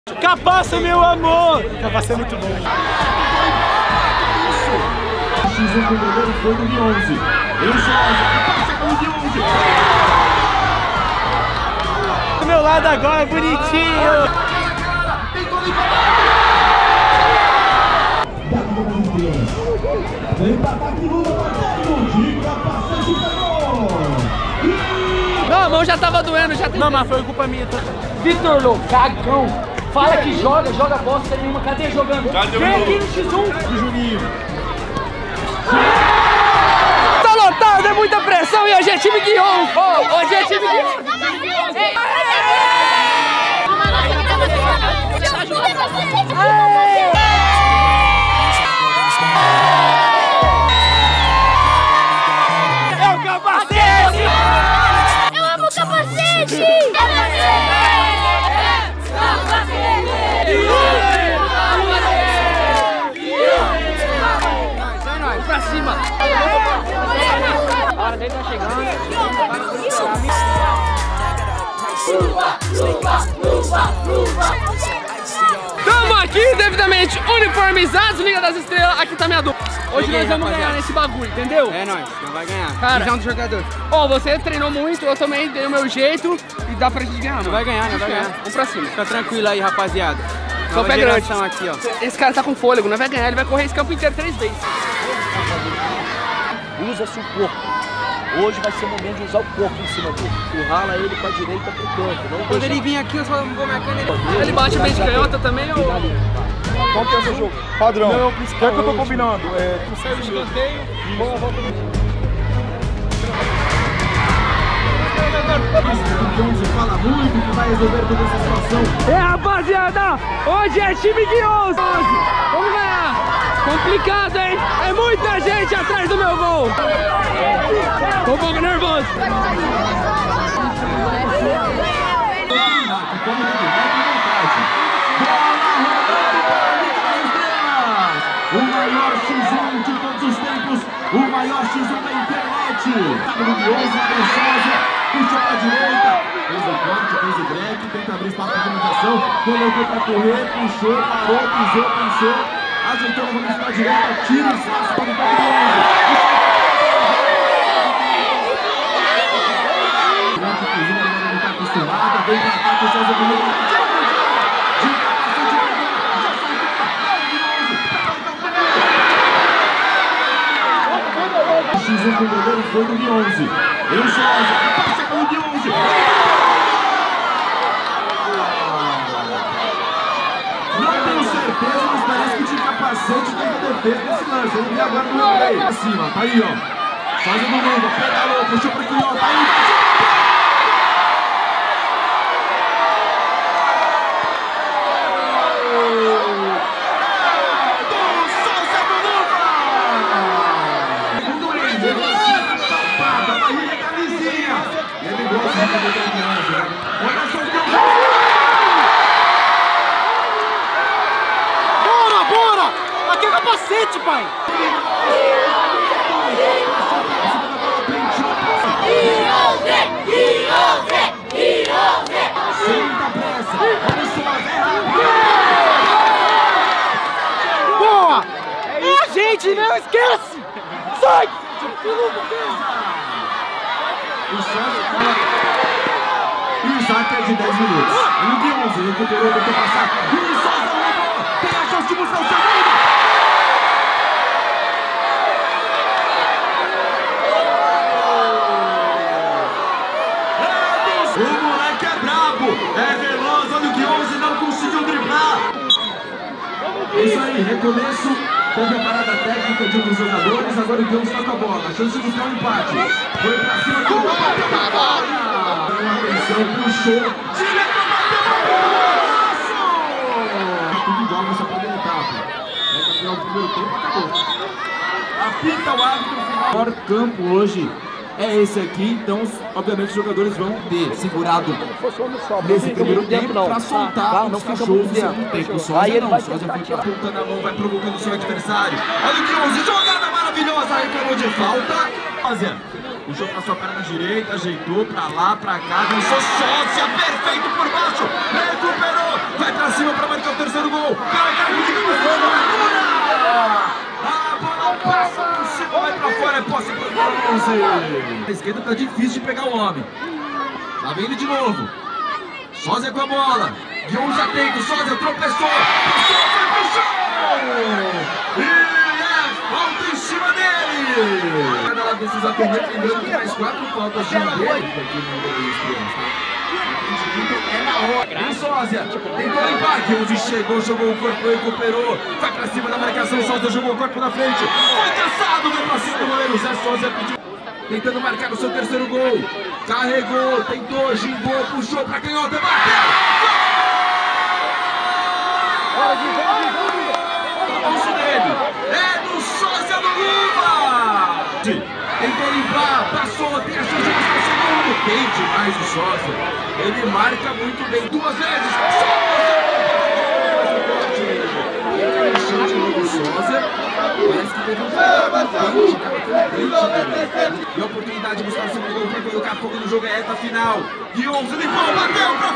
Capaça, meu amor! Capaça é muito bom. X1 com o goleiro foi do Guionze. Capaça com o Guionze. Do meu lado agora, bonitinho. Não, a mão já tava doendo, já tem. Não, mas foi culpa minha. Vitor Lô, cagão. Fala que joga bosta nenhuma. Cadê jogando? Vem aqui no X1. Juninho. Tá lotado, é muita pressão e hoje é time Guion. Hoje é time Guion. É o capacete! Eu amo o capacete! Pra cima! A hora dele tá chegando. Tamo aqui devidamente uniformizados, Liga das Estrelas. Aqui tá minha dupla. Hoje nós vamos ganhar nesse bagulho, entendeu? É nóis, não vai ganhar. Cara, visão do jogador. Ó, você treinou muito, eu também dei o meu jeito e dá pra gente ganhar, mano. Não vai ganhar, não vai ganhar. Vamos pra cima. Fica tranquilo aí, rapaziada. Só pé grande. Aqui, ó. Esse cara tá com fôlego, não vai ganhar, ele vai correr esse campo inteiro 3 vezes. Usa-se o corpo. Hoje vai ser o momento de usar o corpo em cima dele. Currala ele com a direita pro canto. Não Quando deixa... ele vir aqui, eu só vou marcando ele. Ele bate bem de canhota também ou... Qual que é o seu jogo? Padrão. Não, O que é que eu tô combinando? Tu saiu de escanteio. O Guionze fala muito que vai resolver toda essa situação. É, rapaziada, hoje é time Guion. Vamos ganhar. Complicado, hein? É muita gente atrás do meu gol. Tô um pouco nervoso. O maior X1 de todos os tempos, o maior X1 da internet. Tá no Guionze, Preciosa, puxou pra direita, fez o corte, fez o break, tenta abrir espaço para comunicação, colocou pra correr, puxou, parou, pisou, ajeitou novamente pra direita, tira o espaço para o Guionze. Inclusive, ele não tá acostumado, vem pra cá, puxou o Guionze. X1 com o goleiro foi do Guionze. Passa com o Guionze. Não tenho certeza, mas parece que tinha capacete dentro da defesa desse lance. Eu vi agora no meio. Acima, tá aí, ó. Faz o Luva, pedalou, puxou pro Guionze, tá aí. Bora! Aqui é o capacete, pai! Boa! É a gente, não esquece! Sai! E o saque é de 10 minutos. O Guionze recuperou, tentou passar. E o Souza levou. Tem a chance de buscar o segundo. O moleque é brabo. É veloz. Olha o Guionze, não conseguiu driblar. É isso aí, recomeço. Teve a parada técnica de um dos jogadores. Agora o Guionze tá com a bola. A chance de buscar um empate. Foi pra cima do gol. Bateu na bola. Atenção, puxou. Direto, bateu na tudo igual nessa primeira etapa. No final do primeiro tempo, acabou. Apita o árbitro final. O maior campo hoje é esse aqui, então obviamente os jogadores vão ter segurado nesse primeiro tempo para soltar os cachorros no segundo tempo. O Sósia não, o Sósia fica apontando a mão, vai provocando o seu adversário. Olha o Guionze, jogada maravilhosa, reclamou de falta. Sósia, Puxou pra sua perna direita, ajeitou pra lá, pra cá, dançou sócia, perfeito por baixo, recuperou, vai pra cima pra marcar o terceiro gol. A bola passa por cima, vai pra fora, é posse pro 11. A esquerda tá difícil de pegar o homem. Lá vem ele de novo. Sósia com a bola. Guion já tem, o Sósia tropeçou. Passou, foi pro chão. E é falta em cima dele. Cada lado desses atletas, lembrando que mais 4 faltas de dele. É na hora. Vem Sósia. Tentou limpar. Guion chegou, jogou o corpo, recuperou. Vai pra cima da marcação. Sósia jogou o corpo na frente. Foi caçado, vai pra cima do goleiro. Zé Sósia pediu. Tentando marcar o seu terceiro gol. Carregou, tentou, gimbou, puxou pra canhota, bateu! Gol! Isso dele! É do Sósia do Lula! Tentou limpar, passou, tem a chance de passar o segundo. Tem demais o Sósia. Ele marca muito bem, 2 vezes. Sósia. Parece que teve um e a oportunidade de buscar o segundo gol para colocar fogo no jogo é esta final. Guion se limpou, bateu pra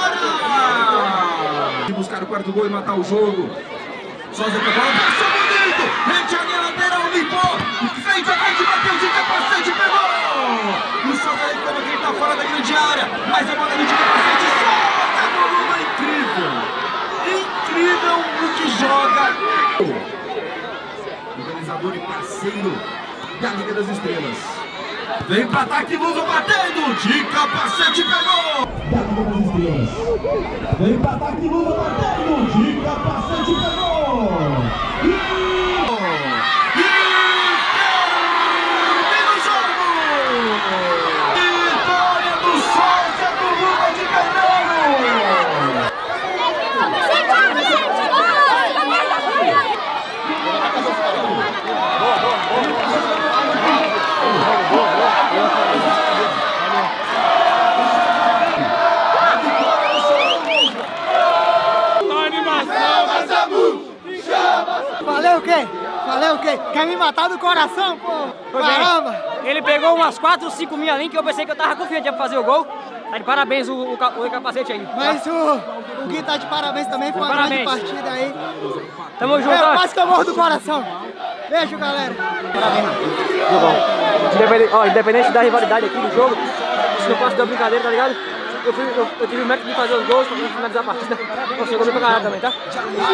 fora! De buscar o 4º gol e matar o jogo. Sósia com a bola, passou bonito! Rente a linha lateral, limpou! Frente a frente, bateu de capacete, pegou! O Sósia reclama que ele tá fora da grande área, mas a bola é de capacete, Sósia do Lula, incrível! Incrível o que joga! Organizador e parceiro da Liga das Estrelas. Vem para ataque, Luva batendo, de capacete pegou! Da Liga das Estrelas. Vem para ataque, Luva batendo, de capacete pegou! Termina o jogo! Vitória do Sósia do Luva de Pedreiro! Falei o quê? Falei o quê? Quer me matar do coração, pô? Caramba! Ele pegou umas 4 ou 5 minhas ali que eu pensei que eu tava confiante pra fazer o gol. Tá de parabéns o capacete aí. Mas o Gui tá de parabéns também, foi uma grande partida aí. Tamo junto. Eu quase que eu morro do coração. Beijo, galera. Independente da rivalidade aqui do jogo, isso não passa da brincadeira, tá ligado? Eu tive o mérito de fazer os gols pra finalizar a partida. Você chegou bem pra caralho também, tá?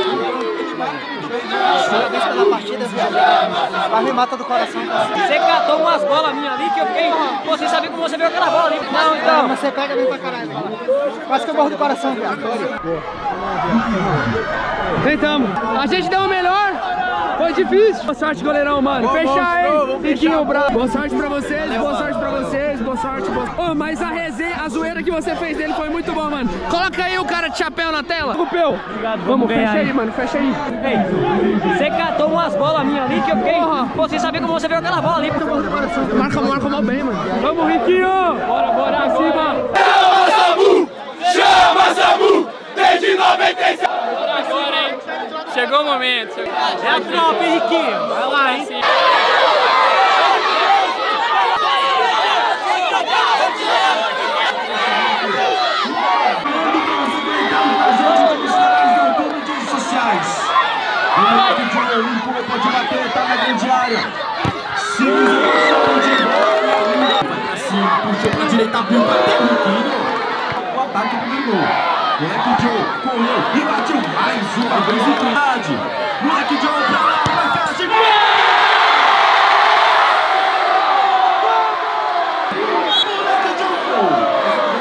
Parabéns pela partida, viado. Mas me mata do coração. Você catou umas bolas minhas ali que eu fiquei. Você sabia como você viu aquela bola ali? Não, então. Mas você pega bem pra caralho. Quase que eu morro do coração, viado. Tentamos. A gente deu o melhor. Foi difícil. Boa sorte, goleirão, mano. Fechar, hein? Piquinho bravo. Boa sorte pra vocês, boa sorte pra vocês, boa sorte. Ô, mas a resenha, a zoeira que você fez dele foi muito bom, mano. Coloca aí o cara de chapéu na tela. Cupeu. Obrigado, vamos fecha aí, mano, fecha aí. Ei, você catou umas bolas minhas ali que eu fiquei. Você sabia como você viu aquela bola ali? Marca mal bem, mano. Vamos, Riquinho. Bora, pra cima. Chama, Samu! Chama, Samu! Desde 96! Agora, hein? Chegou o momento. É a tropa, hein, Riquinho? Vai lá, hein? Pode bater, tá na grande área. Puxou pra direita, abriu, bateu no Riquinho. O ataque dominou. Moleque Joe correu e bateu mais uma vez o Trindade. Moleque Joe pra lá, pra cá, chegou! Moleque Joe!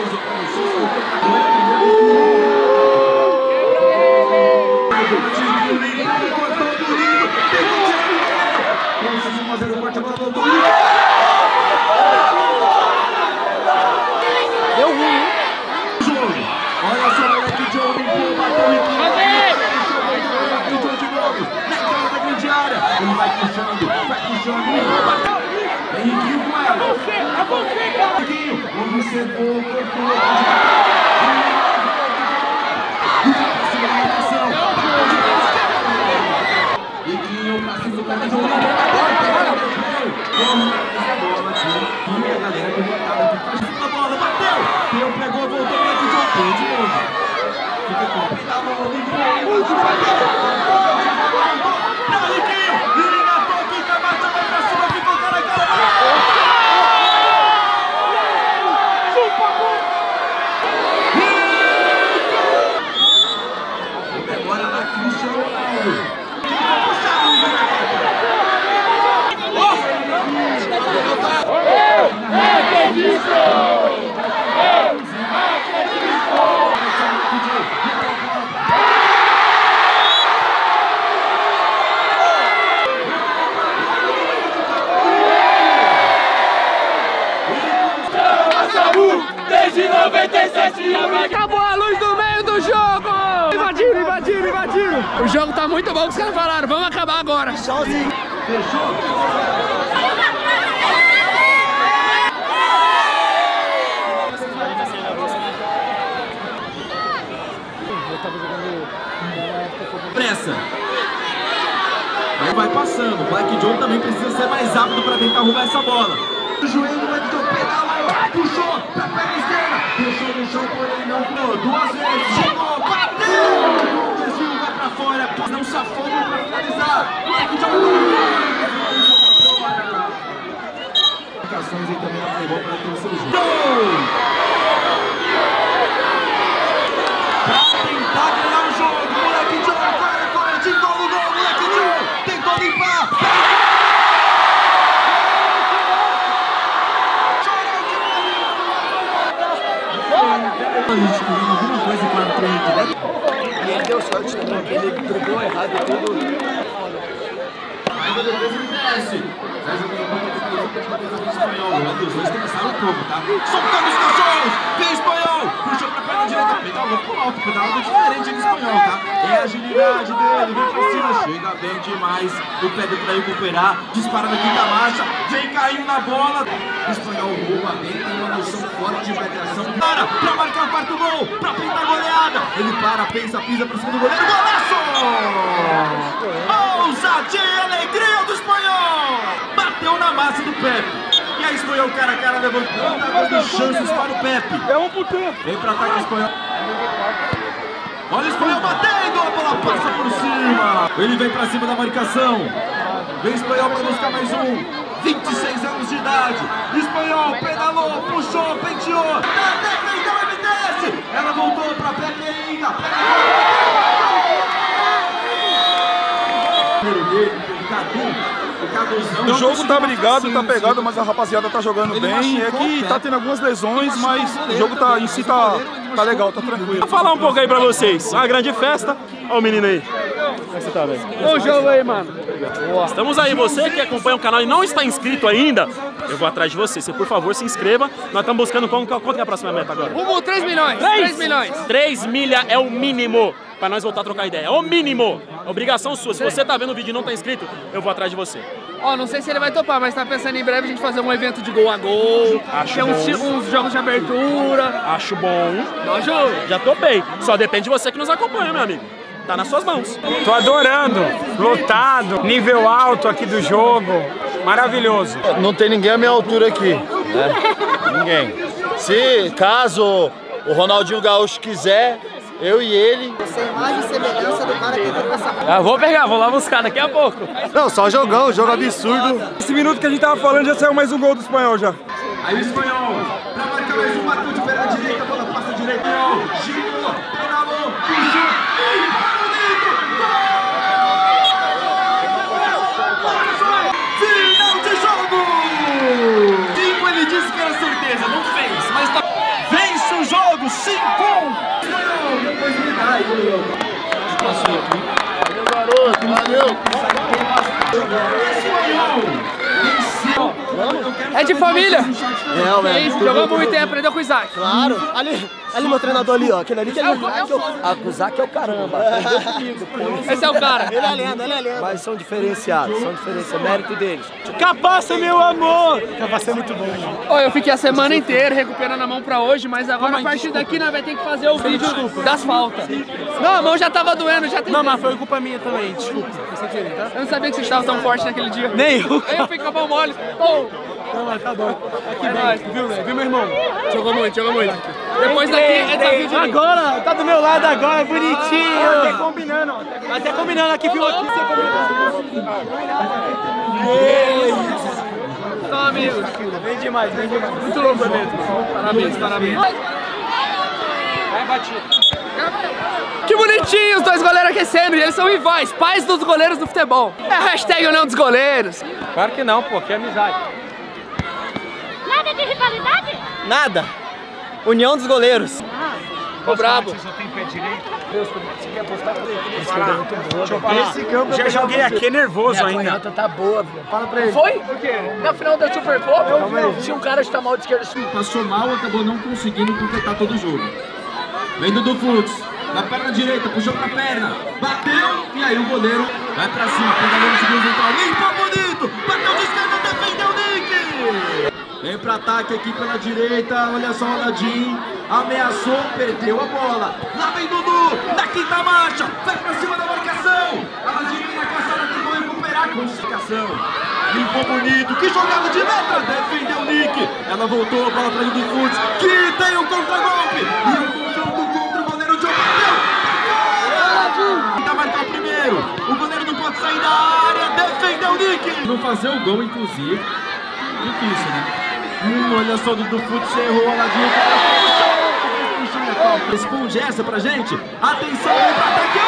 Deu ruim, hein? Olha só, moleque Joe limpou, bateu em de novo, na entrada da grande área. Ele vai puxando, bateu. Henriquinho com ela. Henriquinho, observou, cortou. Henriquinho pra cima do cara de jogo. Olha, a bola aqui. Desde 97 acabou a luz no meio do jogo! Invadiram, invadiram, invadiram! O jogo tá muito bom, os caras falaram, vamos acabar agora! Sozinho. Pressa. Aí vai passando. O Black John também precisa ser mais rápido para tentar roubar essa bola. O joelho do Black John pedalou, puxou pra perna esquerda, deixou no chão, porém não pulou. Duas vezes, chegou, bateu! O desvio vai pra fora, não se afoga pra finalizar. Black John aí também na Playboy para ter o seu jogo. Pra tentar ganhar o jogo, Moleque John, corre, tentou no gol, Moleque John, tentou limpar. A gente tem alguma coisa com a frente, né? E ele deu sorte também, porque ele driblou errado e tudo. Ainda depois ele desce. Faz o espanhol. Os dois começaram um pouco, tá? Soltando os cachorros! Vem espanhol! Puxou pra perna direita. Pedalou pro alto, pedalou diferente do espanhol, tá? É a agilidade dele, vem pra cima. Chega bem demais. O pé pra recuperar. Dispara na quinta marcha. Vem caindo na bola. O espanhol rouba bem, tem uma noção forte de marcação. Para pra marcar o quarto gol, pra pintar a goleada. Ele para, pensa, pisa pro segundo goleiro. Golaço! Ousadia e alegria do espanhol! Bateu na massa do Pepe. E aí, espanhol cara a cara, levantou. Tá dando chances para o Pepe. É 1%. Vem pra ataque o espanhol. Olha o espanhol batendo, a bola passa por cima. Ele vem pra cima da marcação. Vem espanhol pra buscar mais um. 26 anos de idade. Espanhol pedalou, puxou, penteou. Na tecla, então ele desce. Ela voltou pra Pepe ainda. O jogo tá brigado, tá pegado, mas a rapaziada tá jogando bem. É que tá tendo algumas lesões, mas o jogo tá, em si tá legal, tá tranquilo. Vou falar um pouco aí pra vocês. Uma grande festa. Olha o menino aí. Como é que você tá, velho? Bom jogo aí, mano. Estamos aí. Você que acompanha o canal e não está inscrito ainda, eu vou atrás de você. Você, por favor, se inscreva. Nós estamos buscando quanto é a próxima meta agora? 3 milhões. 3 milhões. 3 milha é o mínimo pra nós voltar a trocar ideia. É o mínimo. Obrigação sua. Se você tá vendo o vídeo e não tá inscrito, eu vou atrás de você. Ó, não sei se ele vai topar, mas tá pensando em breve a gente fazer um evento de gol a gol. Acho uns jogos de abertura. Acho bom. Nós já topei. Só depende de você que nos acompanha, meu amigo. Tá nas suas mãos. Tô adorando. Lotado, nível alto aqui do jogo. Maravilhoso. Não tem ninguém à minha altura aqui, né? Ninguém. Se caso o Ronaldinho Gaúcho quiser, eu e ele. Essa imagem e semelhança do cara que entrou essa... vou pegar, vou lá buscar daqui a pouco. Não, só jogão, jogo absurdo. Esse minuto que a gente tava falando já saiu mais um gol do espanhol já. Aí o espanhol, pra marcar mais um, bateu de perna direita, a bola passa direito. Girou, pedalou, puxou e bonito! Final de jogo! 5 ele disse que era certeza, não fez, mas tá... Vence o jogo, 5-1! Depois ele dá aí, passou aqui. Valeu, garoto, valeu! É de família. É isso, jogou muito e aprendeu com o Isaac. Claro. Ali meu treinador ali, ó. Aquele ali que o Isaac é o caramba. Aprendeu comigo, pô. Esse é o cara. Ele é lenda, ele é lenda. Mas são diferenciados, mérito deles. Capaça, meu amor! Capaça é muito bom. Ó, eu fiquei a semana inteira recuperando a mão pra hoje, mas agora a partir daqui nós vai ter que fazer o vídeo das faltas. Não, a mão já tava doendo, já tem. Não, mas foi culpa minha também, desculpa. Eu não sabia que você estava tão forte naquele dia. Nem eu. Aí eu fiquei com a mão mole. Não, mas tá bom. Aqui, viu, meu irmão? Jogou muito. Depois daqui é desafio de mim. Agora, tá do meu lado agora, bonitinho. Até combinando, ó. Até combinando aqui, viu? Aqui você combinando. Então, amigos. Vem demais, vem demais. Muito louco o evento. Parabéns, parabéns. Vai, batido. Que bonitinho os dois goleiros aquecendo, e eles são rivais, pais dos goleiros do futebol. É a hashtag União dos Goleiros. Claro que não, pô, que é amizade. Nada de rivalidade? Nada. União dos Goleiros. Tô brabo. Você só tem pé direito? Você quer apostar com ele? Deixa eu falar. Esse campo já joguei aqui nervoso ainda. Tá boa, viu? Fala pra ele. Foi? Por quê? Na final da Supercopa, se um cara está mal de esquerda... Passou mal, acabou não conseguindo completar todo o jogo. Vem do Fux, na perna direita, puxou pra perna, bateu, e aí o goleiro vai pra cima, pedalando no segundo central, limpa bonito, bateu de esquerda, defendeu o Nick! Vem pra ataque aqui pela direita, olha só o Aladim, ameaçou, perdeu a bola, lá vem Dudu, na quinta marcha, vai pra cima da marcação, Aladim vem na caçada, tentou recuperar com marcação, limpou bonito, que jogada de letra, defendeu o Nick, ela voltou, a bola pra do Fux, que tem o contragolpe, e o confronto contra o goleiro John bateu, tenta marcar o primeiro, o goleiro não pode sair da área, defendeu o Nick, não fazer o gol inclusive, difícil, né? Olha só, do Fux errou, Aladinho, responde essa pra gente, atenção, vem pra ataque,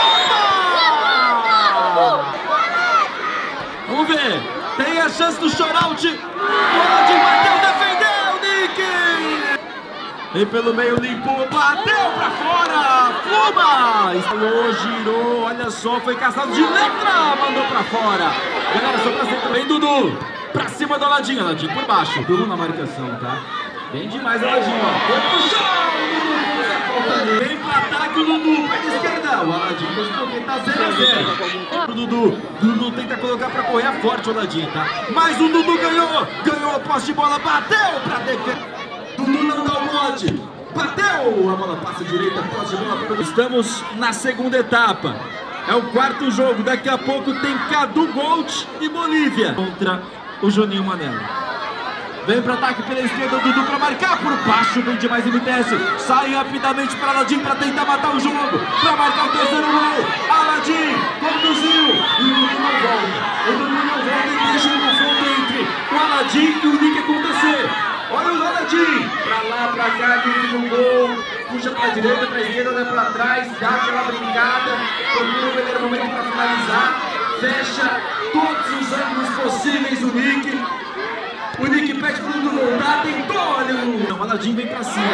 opa! Vamos ver, tem a chance do shootout, o Aladinho bateu, defendeu, Nick! Vem pelo meio, limpou, bateu pra fora, Fluma! Estalou, girou, olha só, foi caçado de letra, mandou pra fora. Galera, só pra cima também, Dudu, pra cima do Aladinho, Aladinho por baixo, Dudu na marcação, tá? Bem demais, Aladinho, ó, foi pro chão, vem pro ataque o Dudu, perna esquerda, o Aladinho porque tá 0 a 0. O Dudu tenta colocar pra correr, é forte o Aladinho, tá? Mas o Dudu ganhou a posse de bola, bateu pra defesa. Dudu não dá o bote, bateu, a bola passa direita, posse de bola. Estamos na segunda etapa, é o quarto jogo, daqui a pouco tem Cadu Gold e Bolívia contra o Juninho Manelo. Vem para ataque pela esquerda, o Dudu para marcar por baixo, vem demais MTS, sai rapidamente para Aladim para tentar matar o jogo, para marcar o terceiro gol. Aladim conduziu e o Dudu não volta, e deixa o confronto entre o Aladim e o Nick acontecer. Olha o Aladim, pra lá, pra cá, Nick no gol, puxa pra direita, pra esquerda, vai pra trás, dá aquela brincada, procura o melhor momento pra finalizar, fecha todos os ângulos possíveis o Nick pede pro Dudu voltar, tentou, olha o Aladim vem pra cima.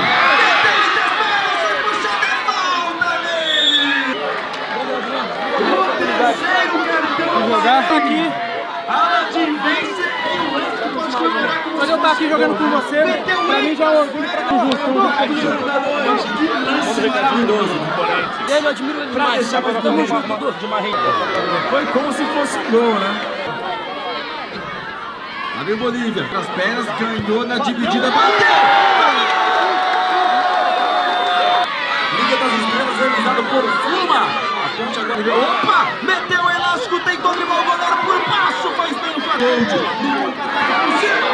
O terceiro cartão aqui. Aladim vence. Mas eu estar aqui jogando com você, pra mim já é um orgulho pra Eu admiro ele demais. Tamo junto, Dudu. Foi como se fosse um gol, né? Lá vem o Bolívia, as pernas, ganhou na dividida, bateu! Liga das Estrelas, realizado por Fluma. A ponte agora, opa! Meteu o elástico, tentou driblar o goleiro por baixo, faz bem o Flamengo. No contra-ataque possível.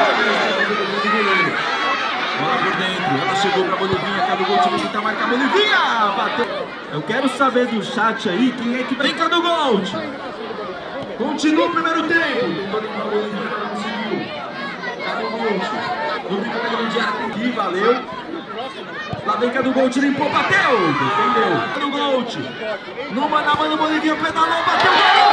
Bola por dentro, ela chegou pra Bolivinha, Cadu Gold, tenta marcar a Bolivinha, bateu. Eu quero saber do chat aí, quem é que vem Cadu Gold? Continua o primeiro tempo. Tentou limpar o Bolivinha, não conseguiu. Cadu Gold, no brincadeira de área aqui, valeu. Lá vem Cadu Gold, limpou, bateu, defendeu. Cadu Gold, no mano a mano, Bolivinha pedalou, bateu.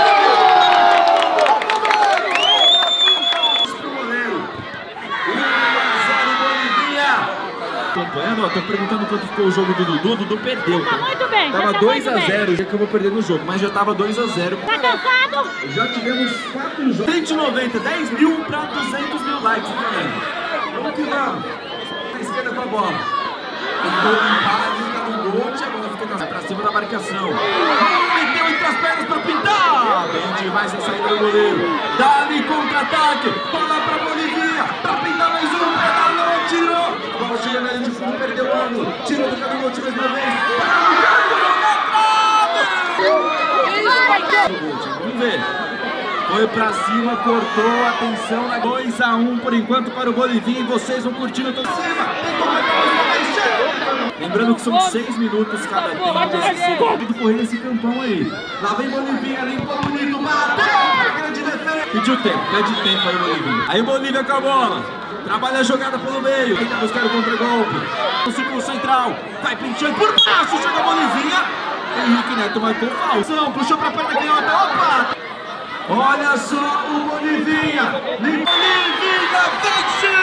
Acompanhando, ó, tô perguntando quanto ficou o jogo do Dudu. O Dudu perdeu, tá? Muito bem. Tava 2 a 0, já que eu vou perder no jogo, mas já tava 2 a 0. Tá cansado? Já tivemos 4 jogos. 190, 10 mil pra 200 mil likes também. Vamos que vamos. Na esquerda com a bola. Tentou limpar, liga no gol, a bola ficou pra cima da marcação. Meteu entre as pernas pra pintar. Bem demais a saída do goleiro. Dali contra-ataque. Bola pra Bolívia. Pra pintar mais um. Pedalou, tirou. A bola chega na linha de fundo, perdeu o ângulo. Tirou do Cadu Gold mais uma vez. Vamos ver. Foi pra cima, cortou, atenção na 2 a 1 por enquanto para o Bolivinha. E vocês vão curtindo toda cima. Tentou marcar mais uma vez. Lembrando que são 6 minutos cada tempo. Tem que correr nesse campão aí. Lá vem Bolivinha, limpou bonito, bateu! Grande defesa. Pediu tempo, pede tempo aí, Bolivinha. Aí Bolívia com a bola. Trabalha a jogada pelo meio. Tenta buscar o contra-golpe. O círculo central. Vai pinchando por baixo. Chega a Bolivinha. Henrique Neto marcou falso. Puxou pra perna canhota. Opa! Olha só o Bolivinha. Bolivinha vence!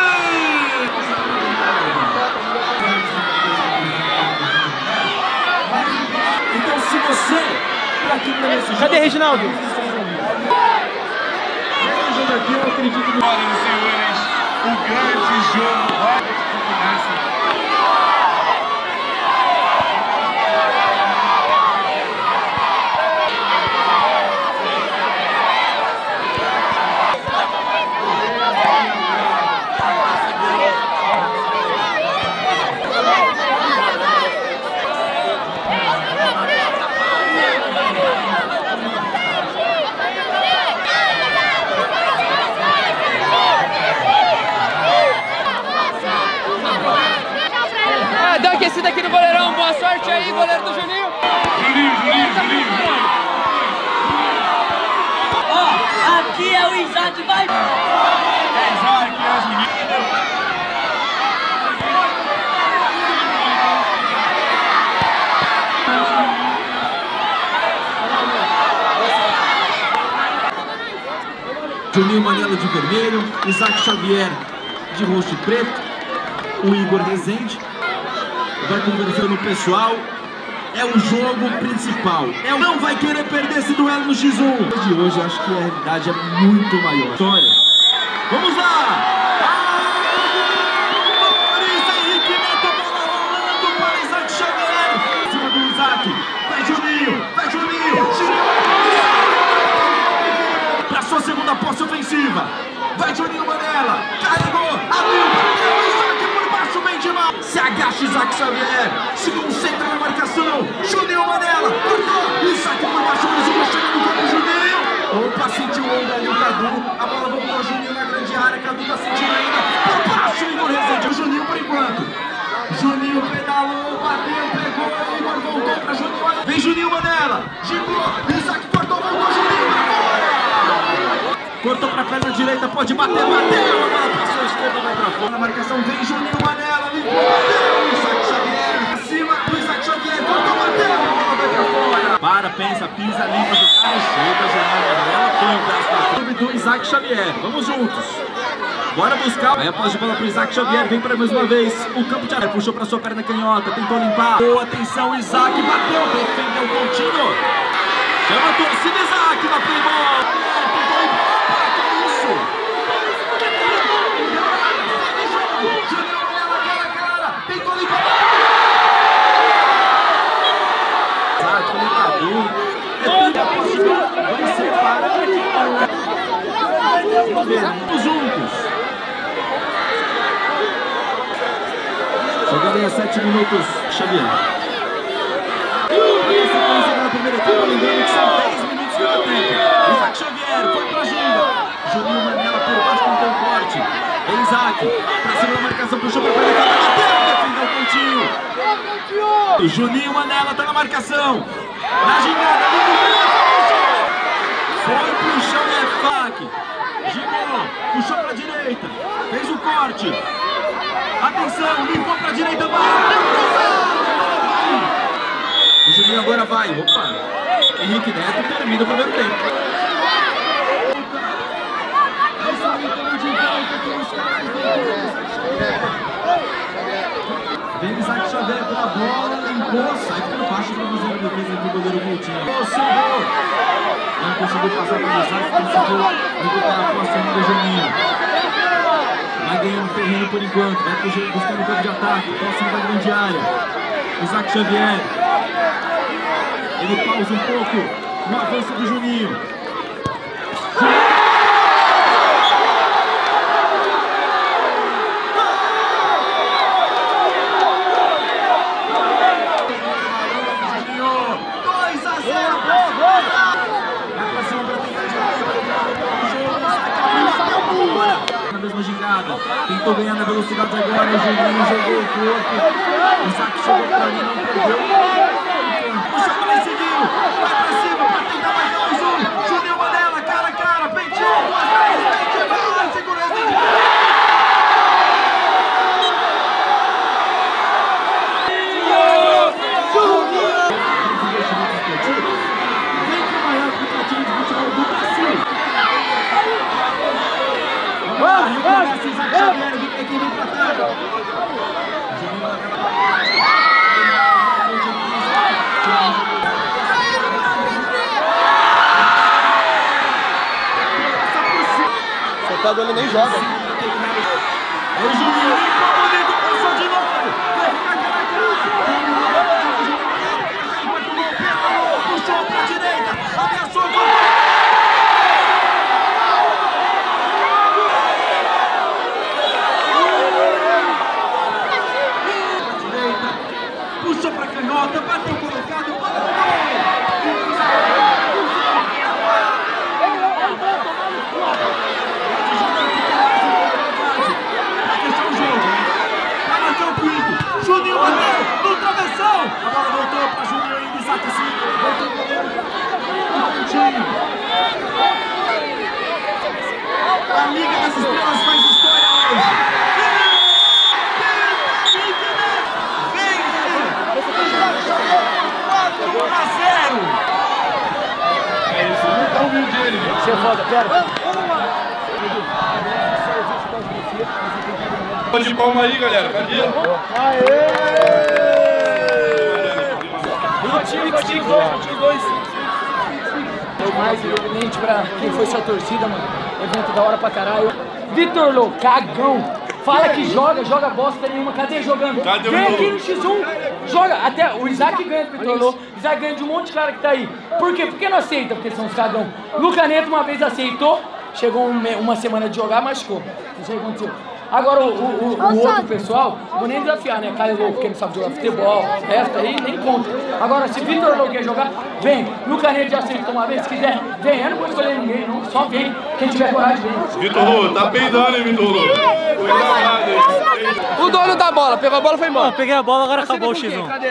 Então se você... Cadê Reginaldo? Esse jogo aqui eu acredito que... Senhoras e senhores, o grande jogo vai começar. Dá uma aquecida aqui no goleirão, boa sorte aí, goleiro do Juninho. Juninho. Ó, aqui é o Isaac, vai! É Isaac, é os meninos. Juninho Manela de vermelho, Isaac Xavier de roxo e preto, o Igor Rezende vai conversando o pessoal. É o jogo principal. Não vai querer perder esse duelo no X1. De hoje eu acho que a realidade é muito maior. História. Vamos lá! Henrique Neto, bola rolando para Isaac Xavier. Em cima do Isaac. Vai Juninho! Para sua segunda posse ofensiva. Vai Juninho Manela. Carregou, abriu, bateu. Isaac por baixo, bem demais. Se agacha Isaac Xavier. Se concentra na marcação. Juninho Manela. Cortou. Isaac por baixo, mas o chega no campo, Juninho. Opa, sentiu onda ali o Cadu. A bola voltou ao Juninho na grande área. Cadu tá sentindo ainda. Por baixo, Igor Rezende. O Juninho por enquanto. Juninho pedalou, bateu, pegou. Igor voltou pra Juninho. Vem Juninho Manela. Gigou. Isaac cortou, voltou. Juninho pra fora. Cortou pra perna direita, pode bater, bateu. A bola passou a esquerda, vai pra fora. Na marcação vem Juninho Manela. Limpou, bateu. Isaac Xavier. Acima do Isaac Xavier. Cortou, bateu. A bola vai pra fora. Para, pensa, pisa, limpa do cara. Chega, Juninho Manela. Põe o braço pra fora do Isaac Xavier. Vamos juntos. Bora buscar. Aí a posse de bola pro Isaac Xavier. Vem pra mais uma vez. O campo de área. Puxou pra sua perna canhota. Tentou limpar. Boa, atenção, Isaac. Bateu. Defendeu o pontinho. Chama a torcida, Isaac na playbola. Tentou limpar. Que isso? Juninho Manela, cara a cara. Tentou limpar. Isaac, ligador. Vai separar. Vamos juntos. Chegando aí a 7 minutos, Xavier. Olha a sequência da primeira etapa, lembrando que são 10 minutos cada tempo. Isaac Xavier, foi pra Ginga. Juninho Manela por baixo, tentou um corte. É Isaac, pra cima da marcação, puxou pra perna, bateu, defendeu o pontinho. Juninho Manela tá na marcação. Na gingada, foi pro chão e é fac. Gigou, puxou pra direita, fez o corte. Atenção, limpou pra direita, bateu, o Juninho agora vai, opa. Henrique Neto termina o primeiro tempo. Vem Isaac Xavier pela bola, limpou, sai por baixo pra fazer a defesa do goleiro Coutinho. Não conseguiu passar pelo Isaac, conseguiu recuperar a posse do Juninho. Vai ganhando terreno por enquanto, vai buscando o campo de ataque, próximo da grande área. Isaac Xavier. Ele pausa um pouco no avanço do Juninho. Na mesma gingada. jogada. Tentou ganhar na velocidade agora, o Juninho jogou o corpo. O Isaac chegou pra ali, não perdeu. Puxa pra seguiu, vai pra cima pra tentar mais um. Juninho Manela, cara a cara, penteou, duas vezes, penteou, segurança. Sentado ele nem joga. É o Juninho, bonito, passou de novo. Puxou pra direita, ameaçou. Puxou pra canhota, bateu colocado, Juninho bateu no travessão. A bola voltou pra Juninho e Isaac Silva. A Liga das Estrelas faz história hoje. Você é foda, pera. De palma aí, galera. Cadê? Aê! Foi mais evidente pra quem foi sua torcida, mano. Evento da hora pra caralho. Vitor Lô, cagão. Fala que joga bosta nenhuma. Cadê jogando? Cadê Vem aqui no X1, joga. Até o Isaac ganha do Vitor Lô. O Isaac ganha de um monte de cara que tá aí. Por quê? Porque não aceita, porque são os cagão. Luca Neto uma vez aceitou, chegou uma semana de jogar, machucou. Não sei o que aconteceu. Agora o outro pessoal, vou nem desafiar, né? Caio Louco, que não sabe jogar futebol, resta aí, nem conta. Agora, se Vitor Louco quer jogar, vem. Luca Neto já aceitou uma vez, se quiser, vem. Eu não vou escolher ninguém, não. Só vem. Quem tiver coragem, vem. Vitor Lô, tá peidando, hein, Vitor Lô? O dono da bola, pegou a bola e foi embora. Peguei a bola, agora acabou o X1.